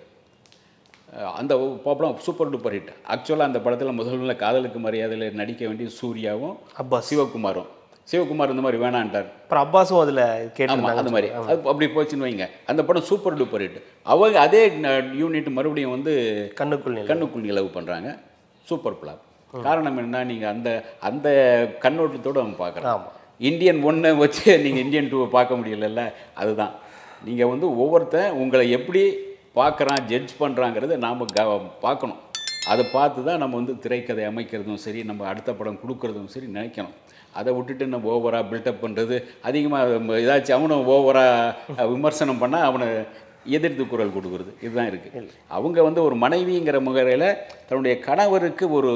அந்த படம் சூப்பர் டூப்பர் ஹிட். ஆக்சுவலாக அந்த படத்தில் முதல்ல காதலுக்கு மரியாதையில் நடிக்க வேண்டிய சூர்யாவும் அப்பாஸ் சிவகுமாரும், சிவகுமார் இந்த மாதிரி வேணான்ட்டார். அப்புறம் அப்பாஸும் அதில் கேட்டாங்க. அந்த மாதிரி அது அப்படி போச்சுன்னு வைங்க, அந்த படம் சூப்பர் டூப்பர் ஹிட். அவங்க அதே யூனிட் மறுபடியும் வந்து கண்ணுக்குள் கண்ணுக்குள் நிலவு பண்ணுறாங்க, சூப்பர் பிளாப். காரணம் என்ன, நீங்கள் அந்த அந்த கண்ணோட்டத்தோடு அவங்க பார்க்குறாங்க. இந்தியன் ஒன்றை வச்சு நீங்கள் இந்தியன் டூவை பார்க்க முடியலல்ல. அதுதான் நீங்கள் வந்து ஒவ்வொருத்தன் உங்களை எப்படி பார்க்குறான், ஜட்ஜ் பண்ணுறாங்கிறத நாம் க பார்க்கணும். அதை பார்த்து தான் நம்ம வந்து திரைக்கதை அமைக்கிறதும் சரி, நம்ம அடுத்த படம் கொடுக்குறதும் சரி நினைக்கணும். அதை விட்டுட்டு நம்ம ஓவராக பில்டப் பண்ணுறது, அதிகமாக ஏதாச்சும் அவனும் ஓவராக விமர்சனம் பண்ணால் அவனை எதிர்த்து குரல் கொடுக்குறது, இதுதான் இருக்குது. அவங்க வந்து ஒரு மனைவிங்கிற முறையில் தன்னுடைய கணவருக்கு ஒரு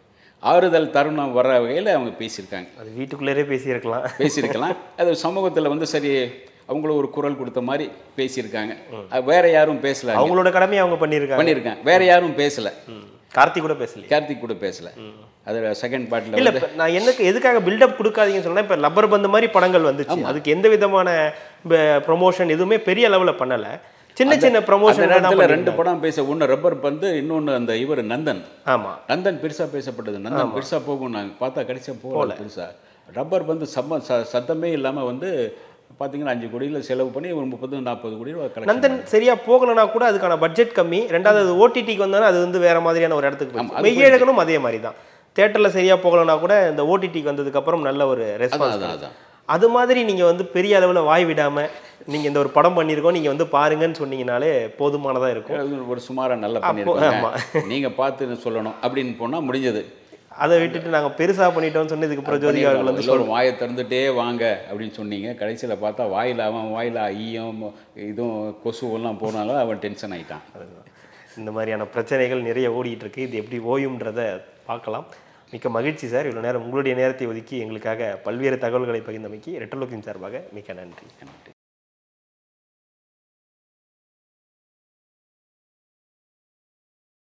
ஆறுதல் தருணம் வர வகையில் அவங்க பேசியிருக்காங்க. அது வீட்டுக்குள்ளேயே பேசியிருக்கலாம் பேசியிருக்கலாம் அது சமூகத்தில் வந்து சரி அவங்கள ஒரு குரல் கொடுத்த மாதிரி பேசியிருக்காங்க. வேற யாரும் பேசல, அவங்களோட கடமையை அவங்க பண்ணியிருக்காங்க பண்ணியிருக்காங்க வேற யாரும் பேசல. கார்த்திக் கூட பேசல கார்த்திக் கூட பேசல. அது செகண்ட் பார்ட்டில் இல்லை. நான் எனக்கு எதுக்காக பில்டப் கொடுக்காதீங்கன்னு சொன்னால், இப்போ லப்பர் பந்து மாதிரி படங்கள் வந்துச்சு, அதுக்கு எந்த விதமான ப்ரொமோஷன் எதுவுமே பெரிய லெவலில் பண்ணலை. சின்ன சின்ன ப்ரமோஷன் ரெண்டு படம் பேச, ஒன்று ரப்பர் பந்து, இன்னொன்று அந்த இவர் நந்தன். ஆமாம், நந்தன் பெருசாக பேசப்பட்டது. நந்தன் பெருசாக போகும், நாங்கள் பார்த்தா கடைசியாக போகல பெருசாக. ரப்பர் பந்து சம்ம ச சத்தமே இல்லாமல் வந்து பார்த்தீங்கன்னா அஞ்சு கோடியில் செலவு பண்ணி ஒரு முப்பது நாற்பது கோடி ரூபா. நந்தன் சரியாக போகலன்னா கூட அதுக்கான பட்ஜெட் கம்மி. ரெண்டாவது அது ஓடிடிக்கு வந்தாலும் அது வந்து வேறு மாதிரியான ஒரு இடத்துக்கு. மெய்யழகனும் அதே மாதிரி தான், தேட்டரில் சரியாக போகலன்னா கூட இந்த ஓடிடிக்கு வந்ததுக்கப்புறம் நல்ல ஒரு ரெஸ்பான்ஸ். அதான் அது மாதிரி நீங்கள் வந்து பெரிய அளவில் வாய் விடாமல் நீங்கள் இந்த ஒரு படம் பண்ணியிருக்கோம், நீங்கள் வந்து பாருங்கன்னு சொன்னீங்கனாலே போதுமானதாக இருக்கும். ஒரு சுமாராக நல்லா பண்ணியிருக்கோம், நீங்கள் பார்த்து சொல்லணும் அப்படின்னு போனால் முடிஞ்சது. அதை விட்டுட்டு நாங்கள் பெருசாக பண்ணிட்டோம்னு சொன்னதுக்கப்புறம் ஜோதிகா அவர்கள் வந்து சொல்லுவோம் வாயை திறந்துட்டே வாங்க அப்படின்னு சொன்னீங்க. கடைசியில் பார்த்தா வாயில் அவன் வாயில் ஈயம் இதுவும் கொசுவெல்லாம் போனாலும் அவன் டென்ஷன் ஆகிட்டான். இந்த மாதிரியான பிரச்சனைகள் நிறைய ஓடிட்டு இருக்கு. இது எப்படி ஓயும்ன்றதை பார்க்கலாம். மிக்க மகிழ்ச்சி சார், இவ்வளோ நேரம் உங்களுடைய நேரத்தை ஒதுக்கி எங்களுக்காக பல்வேறு தகவல்களை பகிர்ந்தமைக்கு ரெட்ரோலோக்கின் சார்பாக மிக்க நன்றி. நன்றி.